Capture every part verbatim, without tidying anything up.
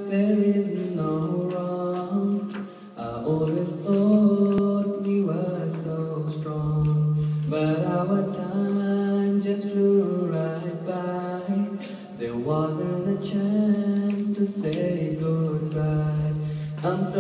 there is no wrong. I always thought we were so strong, but our time just flew right by. There wasn't a chance to say goodbye. I'm so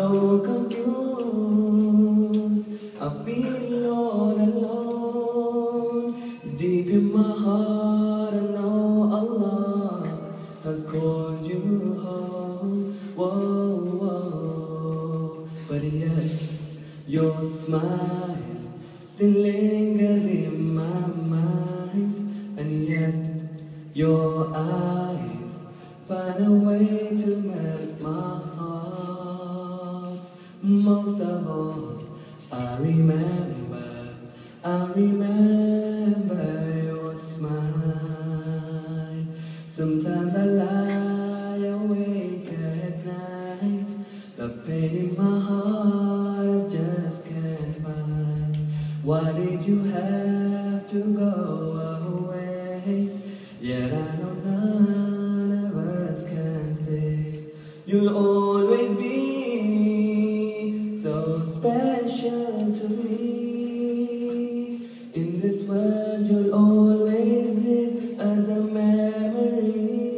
confused, I feel all alone. Deep in my heart I know Allah has called you home. Whoa, whoa. But yet your smile still lingers in my mind, and yet your eyes find a way to melt my heart. Most of all, I remember, I remember your smile. Sometimes I lie awake at night, the pain in my heart I just can't find. Why did you have to go away? Yet I know none of us can stay. You'll always be so special to me. In this world you'll always live as a memory.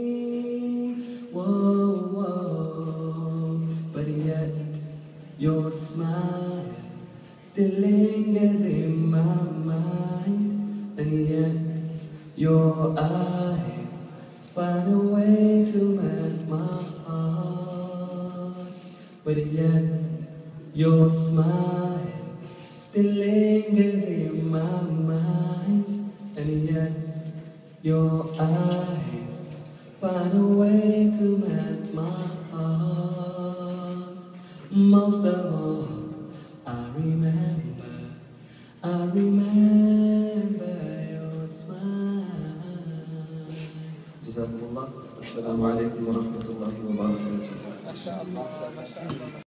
Whoa, whoa. But yet your smile still lingers in my mind, and yet your eyes find a way to melt my heart. But yet your smile still lingers in my mind, and yet your eyes find a way to melt my heart. Most of all, I remember, I remember your smile. Jazakumullah. Assalamu alaikum wa rahmatullahi wa barakatuh.